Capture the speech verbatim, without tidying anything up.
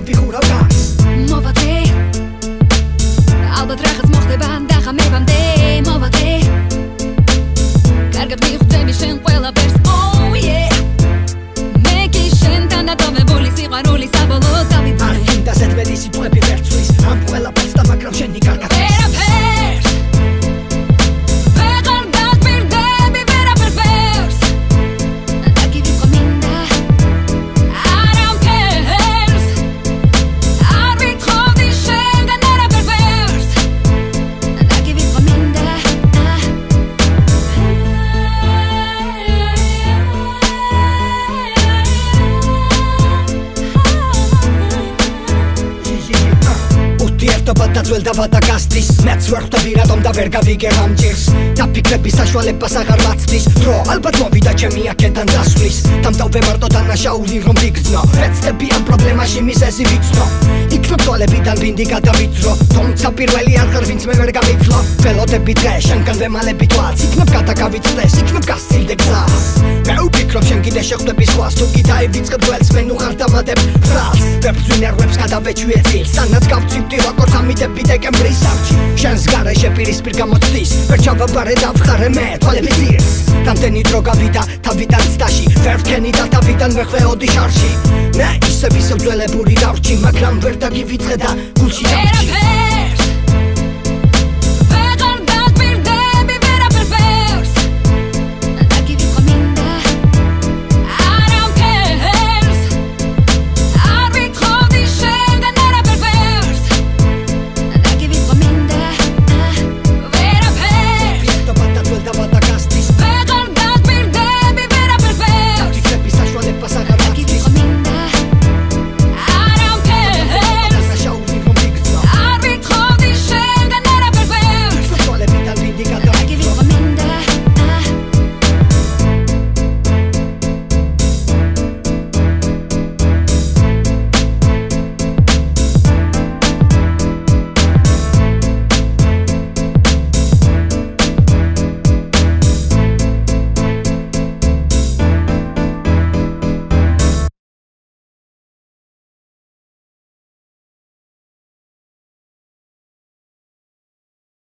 ჭრები ხურავ გას მოვაძე ალბათ რაღაც მოხდება და ხამებამდე მოვაძე კარგად მიხვდები შენ ყველაფერს oh yeah მე კი შენთან დატოვებული სიყვარულის საბოლოო დავიბარე არ გინდა ზედმეტი სიტყვები ვერ ცვლის ამ ყველაფერს და მაგრამ შენი კარგად ვერაფერს ვეღარ დაგბირდები ვერაფერს და გივიწყო მინდა I don't care არ ვითხოვდი შენგან ვერაფერს და გივიწყო მინდა უთიერთობა დაძველდა და გასდის მეც ვერ ხვდები რატომ და ვერ გავიგე ამ ჭირს დაფიქრების საშუალებას აღარ ვაცდის დრო ალბათ მოვიდა ჩემი აქედან დასვლის დამტოვე მარტო დანაშაული რომ ვიგრძნო ვეცდები ამ პრობლემაში მიზეზი ვიცნო იქნებ თვალებიდან ბინდი გადავიწრო თუმცა პირველი არხარ ვინც მე ვერ გამიცლო ველოდები დღე შენგან ვემალები თვალს იქნებ გადაგავიწყდეს იქნებ გასცილდე გზას მე ვფიქრობ შენ კიდე შეხვდები სხვას თუ კი დაივიწყებ ძველს მე ნუ ხარ დამატებ ფრალს ვებძვი ნერვებს გადავეჩვიე წილს სანაც გავწივდი როგორც ამიდები დეკემბრის არჩი შენს გარეშე პირისპირ გამოცდის ვერ ჩავაბარე და ვხარე მე თვალები ძირს რამდენი დრო გავიდა თავიდან ცდაში ვერ ვქენი და თავიდან ვეხვეოდი შარში მე ისევ ისევ ძველებური დავრჩი მაგრამ ვერ დაგივიწყე და გულში დავჭი